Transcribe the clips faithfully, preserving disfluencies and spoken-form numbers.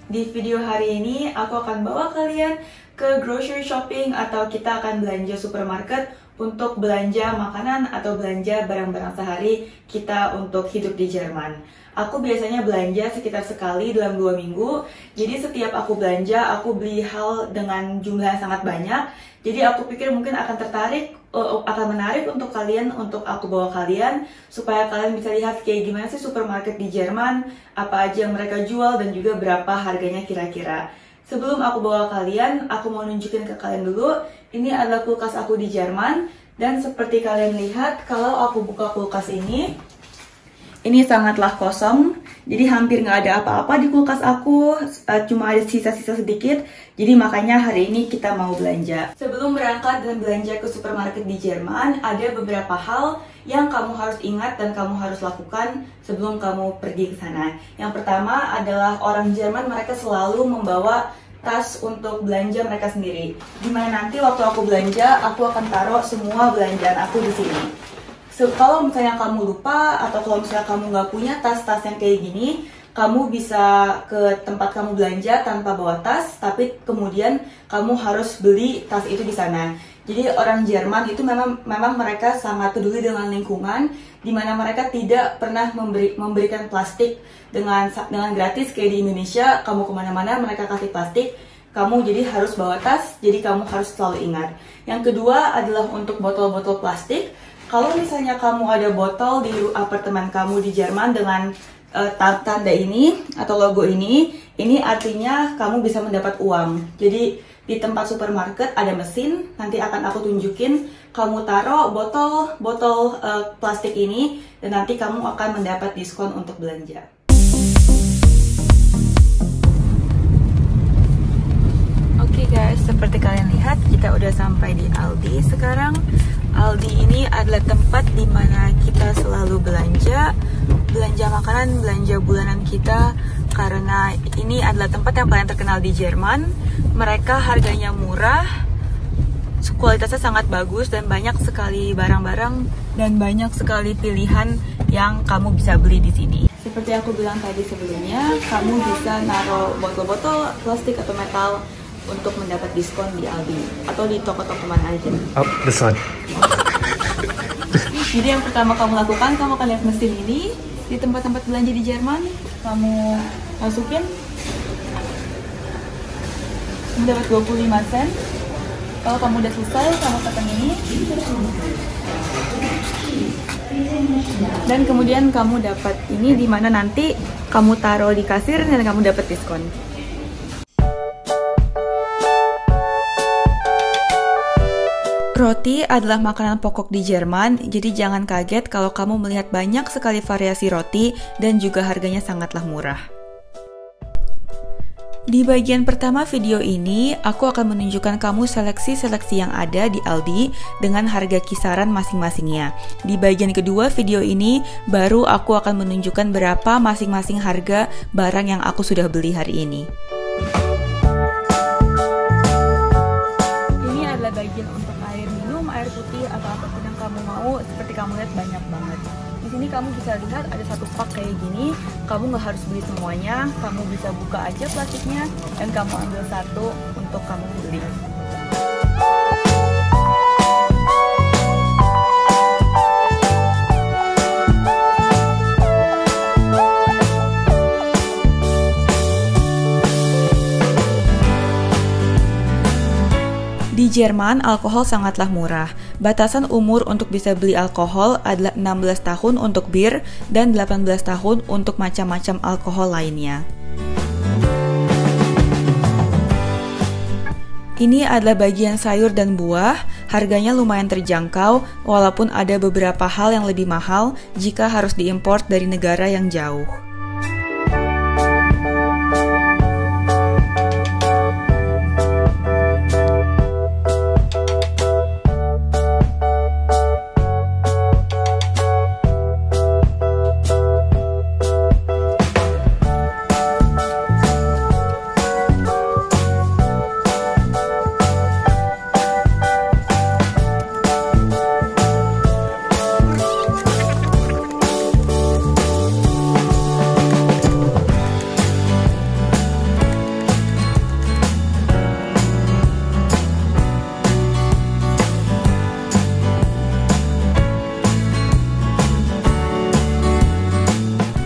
Di video hari ini aku akan bawa kalian ke grocery shopping atau kita akan belanja supermarket untuk belanja makanan atau belanja barang-barang sehari kita untuk hidup di Jerman. Aku biasanya belanja sekitar sekali dalam dua minggu, jadi setiap aku belanja aku beli hal dengan jumlah yang sangat banyak. Jadi aku pikir mungkin akan tertarik, uh, akan menarik untuk kalian, untuk aku bawa kalian supaya kalian bisa lihat kayak gimana sih supermarket di Jerman, apa aja yang mereka jual dan juga berapa harganya kira-kira. Sebelum aku bawa kalian, aku mau nunjukin ke kalian dulu, ini adalah kulkas aku di Jerman. Dan seperti kalian lihat, kalau aku buka kulkas ini, ini sangatlah kosong, jadi hampir nggak ada apa-apa di kulkas aku, cuma ada sisa-sisa sedikit, jadi makanya hari ini kita mau belanja. Sebelum berangkat dan belanja ke supermarket di Jerman, ada beberapa hal yang kamu harus ingat dan kamu harus lakukan sebelum kamu pergi ke sana. Yang pertama adalah orang Jerman, mereka selalu membawa tas untuk belanja mereka sendiri. Dimana nanti waktu aku belanja, aku akan taruh semua belanjaan aku di sini. So, kalau misalnya kamu lupa atau kalau misalnya kamu nggak punya tas-tas yang kayak gini, kamu bisa ke tempat kamu belanja tanpa bawa tas, tapi kemudian kamu harus beli tas itu di sana. Jadi orang Jerman itu memang memang mereka sangat peduli dengan lingkungan, di mana mereka tidak pernah memberi, memberikan plastik dengan dengan gratis kayak di Indonesia. Kamu kemana-mana mereka kasih plastik, kamu jadi harus bawa tas, jadi kamu harus selalu ingat. Yang kedua adalah untuk botol-botol plastik. Kalau misalnya kamu ada botol di apartemen kamu di Jerman dengan uh, tanda ini atau logo ini, ini artinya kamu bisa mendapat uang. Jadi di tempat supermarket ada mesin, nanti akan aku tunjukin, kamu taruh botol botol uh, plastik ini dan nanti kamu akan mendapat diskon untuk belanja. Oke okay guys, seperti kalian lihat kita udah sampai di Aldi sekarang. Aldi ini adalah tempat di mana kita selalu belanja, belanja makanan, belanja bulanan kita, karena ini adalah tempat yang paling terkenal di Jerman. Mereka harganya murah, kualitasnya sangat bagus dan banyak sekali barang-barang dan banyak sekali pilihan yang kamu bisa beli di sini. Seperti aku bilang tadi sebelumnya, kamu bisa naruh botol-botol plastik atau metal untuk mendapat diskon di Aldi atau di toko-toko mana aja. Up the sun. Jadi yang pertama kamu lakukan, kamu akan lihat mesin ini di tempat-tempat belanja di Jerman. Kamu masukin, kamu dapat dua puluh lima sen. Kalau kamu udah selesai, kamu tekan ini. Dan kemudian kamu dapat ini, di mana nanti kamu taruh di kasir dan kamu dapat diskon. Roti adalah makanan pokok di Jerman, jadi jangan kaget kalau kamu melihat banyak sekali variasi roti dan juga harganya sangatlah murah. Di bagian pertama video ini, aku akan menunjukkan kamu seleksi-seleksi yang ada di Aldi dengan harga kisaran masing-masingnya. Di bagian kedua video ini, baru aku akan menunjukkan berapa masing-masing harga barang yang aku sudah beli hari ini. Ini adalah bagian untuk air minum, air putih, atau apapun yang kamu mau. Seperti kamu lihat banyak banget. Di sini kamu bisa lihat ada satu pak kayak gini. Kamu nggak harus beli semuanya. Kamu bisa buka aja plastiknya dan kamu ambil satu untuk kamu beli. Di Jerman, alkohol sangatlah murah. Batasan umur untuk bisa beli alkohol adalah enam belas tahun untuk bir dan delapan belas tahun untuk macam-macam alkohol lainnya. Ini adalah bagian sayur dan buah. Harganya lumayan terjangkau, walaupun ada beberapa hal yang lebih mahal jika harus diimpor dari negara yang jauh.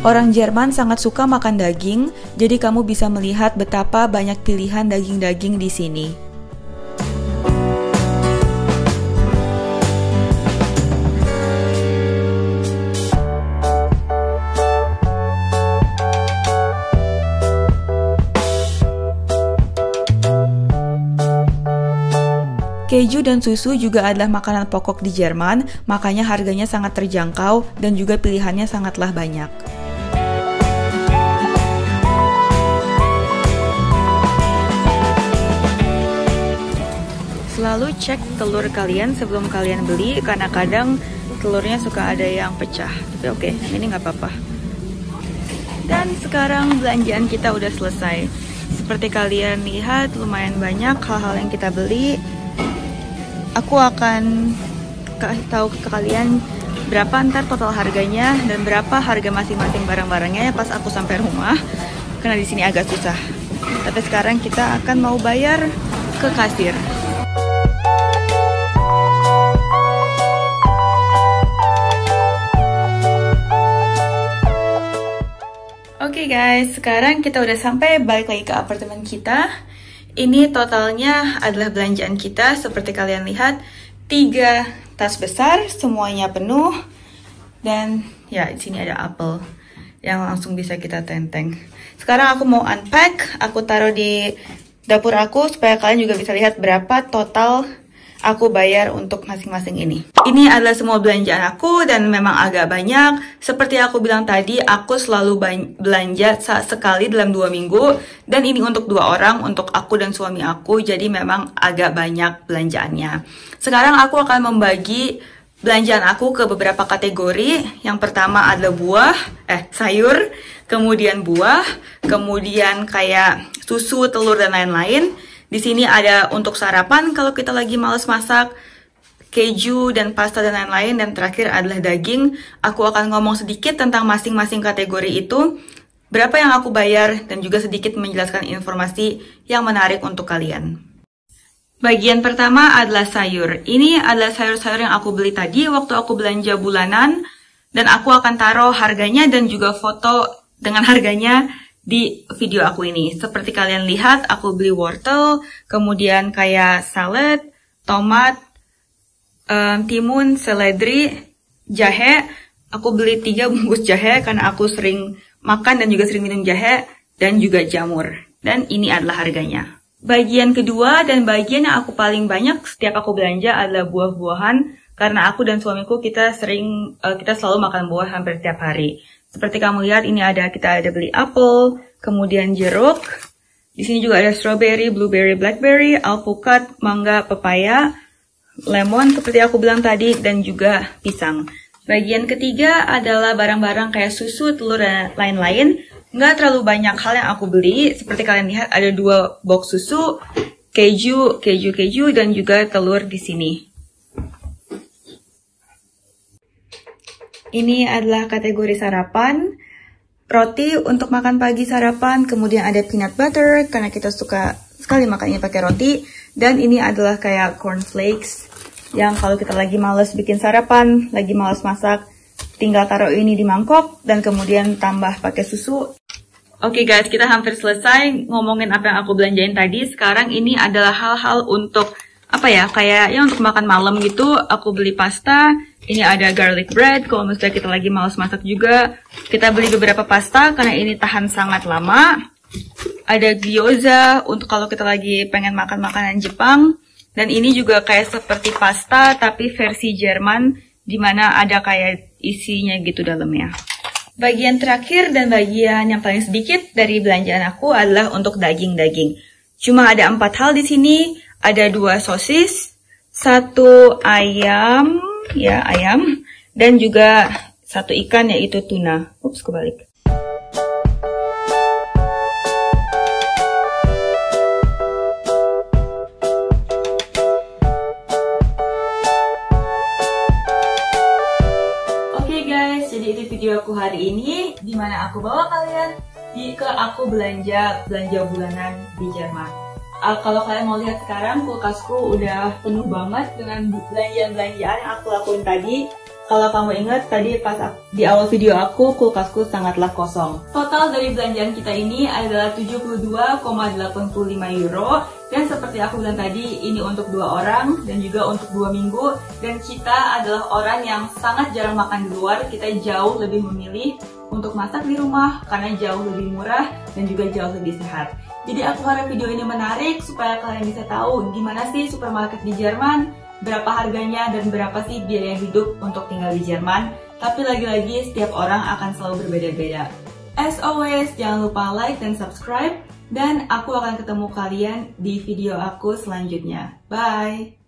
Orang Jerman sangat suka makan daging, jadi kamu bisa melihat betapa banyak pilihan daging-daging di sini. Keju dan susu juga adalah makanan pokok di Jerman, makanya harganya sangat terjangkau dan juga pilihannya sangatlah banyak. Selalu cek telur kalian sebelum kalian beli, karena kadang telurnya suka ada yang pecah. Tapi oke, ini nggak apa-apa. Dan sekarang belanjaan kita udah selesai. Seperti kalian lihat, lumayan banyak hal-hal yang kita beli. Aku akan kasih tahu ke kalian berapa ntar total harganya dan berapa harga masing-masing barang-barangnya pas aku sampai rumah, karena di sini agak susah. Tapi sekarang kita akan mau bayar ke kasir. Oke okay guys, sekarang kita udah sampai, balik lagi ke apartemen kita. Ini totalnya adalah belanjaan kita, seperti kalian lihat, tiga tas besar, semuanya penuh. Dan ya, di sini ada apel yang langsung bisa kita tenteng. Sekarang aku mau unpack, aku taruh di dapur aku supaya kalian juga bisa lihat berapa total aku bayar untuk masing-masing ini. Ini adalah semua belanjaan aku dan memang agak banyak. Seperti aku bilang tadi, aku selalu belanja sekali dalam dua minggu. Dan ini untuk dua orang, untuk aku dan suami aku. Jadi memang agak banyak belanjaannya. Sekarang aku akan membagi belanjaan aku ke beberapa kategori. Yang pertama adalah buah, eh sayur, kemudian buah, kemudian kayak susu, telur, dan lain-lain. Di sini ada untuk sarapan kalau kita lagi males masak, keju dan pasta dan lain-lain, dan terakhir adalah daging. Aku akan ngomong sedikit tentang masing-masing kategori itu, berapa yang aku bayar, dan juga sedikit menjelaskan informasi yang menarik untuk kalian. Bagian pertama adalah sayur. Ini adalah sayur-sayur yang aku beli tadi waktu aku belanja bulanan, dan aku akan taruh harganya dan juga foto dengan harganya di video aku ini. Seperti kalian lihat, aku beli wortel, kemudian kayak salad, tomat, um, timun, seledri, jahe. Aku beli tiga bungkus jahe karena aku sering makan dan juga sering minum jahe, dan juga jamur. Dan ini adalah harganya. Bagian kedua dan bagian yang aku paling banyak setiap aku belanja adalah buah-buahan, karena aku dan suamiku kita sering uh, kita selalu makan buah hampir setiap hari. Seperti kamu lihat, ini ada kita ada beli apel, kemudian jeruk. Di sini juga ada strawberry, blueberry, blackberry, alpukat, mangga, pepaya, lemon seperti aku bilang tadi, dan juga pisang. Bagian ketiga adalah barang-barang kayak susu, telur, dan lain-lain. Nggak terlalu banyak hal yang aku beli. Seperti kalian lihat, ada dua box susu, keju, keju-keju, dan juga telur di sini. Ini adalah kategori sarapan, roti untuk makan pagi sarapan, kemudian ada peanut butter, karena kita suka sekali makan ini pakai roti, dan ini adalah kayak cornflakes, yang kalau kita lagi males bikin sarapan, lagi males masak, tinggal taruh ini di mangkok, dan kemudian tambah pakai susu. Oke okay guys, kita hampir selesai ngomongin apa yang aku belanjain tadi. Sekarang ini adalah hal-hal untuk, apa ya, kayak ya untuk makan malam gitu. Aku beli pasta. Ini ada garlic bread, kalau misalnya kita lagi malas masak juga. Kita beli beberapa pasta, karena ini tahan sangat lama. Ada gyoza, untuk kalau kita lagi pengen makan makanan Jepang. Dan ini juga kayak seperti pasta, tapi versi Jerman, dimana ada kayak isinya gitu dalamnya. Bagian terakhir dan bagian yang paling sedikit dari belanjaan aku adalah untuk daging-daging. Cuma ada empat hal di sini. Ada dua sosis, satu ayam, ya ayam, dan juga satu ikan yaitu tuna. Ups, kebalik. Oke okay guys, jadi itu video aku hari ini, dimana aku bawa kalian di ke aku belanja belanja bulanan di Jerman. Uh, kalau kalian mau lihat sekarang, kulkasku udah penuh banget dengan belanjaan-belanjaan yang aku lakuin tadi. Kalau kamu ingat tadi pas di awal video aku, kulkasku sangatlah kosong. Total dari belanjaan kita ini adalah tujuh puluh dua koma delapan puluh lima euro. Dan seperti aku bilang tadi, ini untuk dua orang dan juga untuk dua minggu. Dan kita adalah orang yang sangat jarang makan di luar. Kita jauh lebih memilih untuk masak di rumah karena jauh lebih murah dan juga jauh lebih sehat. Jadi aku harap video ini menarik supaya kalian bisa tahu gimana sih supermarket di Jerman, berapa harganya, dan berapa sih biaya hidup untuk tinggal di Jerman. Tapi lagi-lagi setiap orang akan selalu berbeda-beda. As always, jangan lupa like dan subscribe. Dan aku akan ketemu kalian di video aku selanjutnya. Bye!